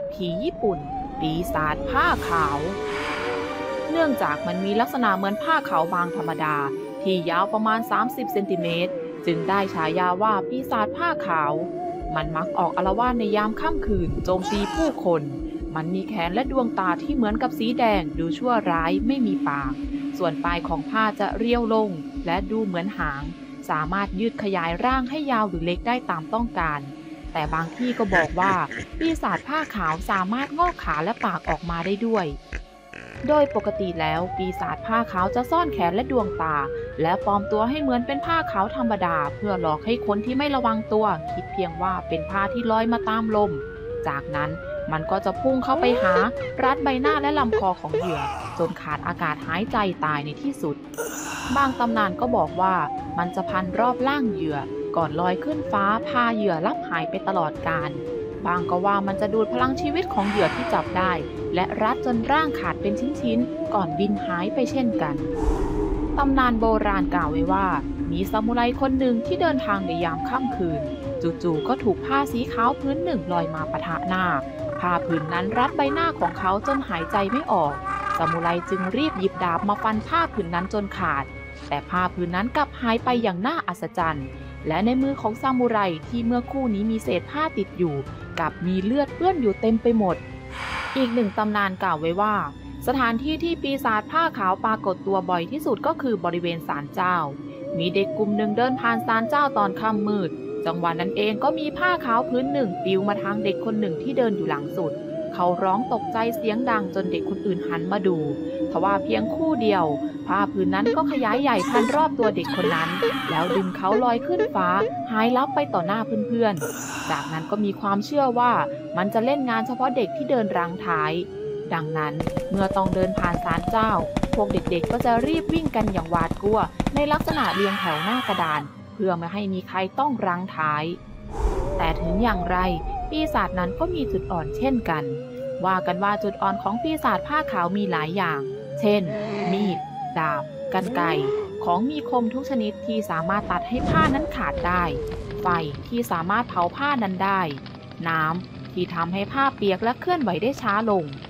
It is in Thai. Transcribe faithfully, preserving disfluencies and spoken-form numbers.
ผีญี่ปุ่นปีศาจผ้าขาวเนื่องจากมันมีลักษณะเหมือนผ้าขาวบางธรรมดาที่ยาวประมาณสามสิบเซนติเมตรจึงได้ฉายาว่าปีศาจผ้าขาวมันมักออกอาละวาดในยามค่ำคืนโจมตีผู้คนมันมีแขนและดวงตาที่เหมือนกับสีแดงดูชั่วร้ายไม่มีปากส่วนปลายของผ้าจะเรียวลงและดูเหมือนหางสามารถยืดขยายร่างให้ยาวหรือเล็กได้ตามต้องการแต่บางที่ก็บอกว่าปีศาจผ้าขาวสามารถงอกขาและปากออกมาได้ด้วยโดยปกติแล้วปีศาจผ้าขาวจะซ่อนแขนและดวงตาและปลอมตัวให้เหมือนเป็นผ้าขาวธรรมดาเพื่อหลอกให้คนที่ไม่ระวังตัวคิดเพียงว่าเป็นผ้าที่ลอยมาตามลมจากนั้นมันก็จะพุ่งเข้าไปหารัดใบหน้าและลำคอของเหยื่อจนขาดอากาศหายใจตายในที่สุดบางตำนานก็บอกว่ามันจะพันรอบล่างเหยื่อก่อนลอยขึ้นฟ้าพาเหยื่อลับหายไปตลอดกาลบางก็ว่ามันจะดูดพลังชีวิตของเหยื่อที่จับได้และรัดจนร่างขาดเป็นชิ้นๆก่อนบินหายไปเช่นกันตำนานโบราณกล่าวไว้ว่ามีซามูไรคนหนึ่งที่เดินทางในยามค่ำคืนจู่ๆก็ถูกผ้าสีขาวพื้นหนึ่งลอยมาปะทะหน้าผ้าผืนนั้นรัดใบหน้าของเขาจนหายใจไม่ออกซามูไรจึงรีบหยิบดาบมาฟันผ้าผืนนั้นจนขาดแต่ผ้าผืนนั้นกลับหายไปอย่างน่าอัศจรรย์และในมือของซามูไรที่เมื่อคู่นี้มีเศษผ้าติดอยู่กลับมีเลือดเปื้อนอยู่เต็มไปหมดอีกหนึ่งตำนานกล่าวไว้ว่าสถานที่ที่ปีศาจผ้าขาวปรากฏตัวบ่อยที่สุดก็คือบริเวณศาลเจ้ามีเด็กกลุ่มหนึ่งเดินผ่านศาลเจ้าตอนค่ำมืดจังหวะนั้นเองก็มีผ้าขาวพื้นหนึ่งปลิวมาทางเด็กคนหนึ่งที่เดินอยู่หลังสุดเขาร้องตกใจเสียงดังจนเด็กคนอื่นหันมาดูทว่าเพียงคู่เดียวผ้าผืนนั้นก็ขยายใหญ่พันรอบตัวเด็กคนนั้นแล้วดึงเขาลอยขึ้นฟ้าหายลับไปต่อหน้าเพื่อนๆจากนั้นก็มีความเชื่อว่ามันจะเล่นงานเฉพาะเด็กที่เดินรังท้ายดังนั้นเมื่อต้องเดินผ่านศาลเจ้าพวกเด็กๆก็จะรีบวิ่งกันอย่างหวาดกลัวในลักษณะเรียงแถวหน้ากระดานเพื่อไม่ให้มีใครต้องรังท้ายแต่ถึงอย่างไรปีศาจนั้นก็มีจุดอ่อนเช่นกันว่ากันว่าจุดอ่อนของปีศาจผ้าขาวมีหลายอย่างเช่นมีดดาบกรรไกรของมีคมทุกชนิดที่สามารถตัดให้ผ้านั้นขาดได้ไฟที่สามารถเผาผ้านั้นได้น้ำที่ทำให้ผ้าเปียกและเคลื่อนไหวได้ช้าลง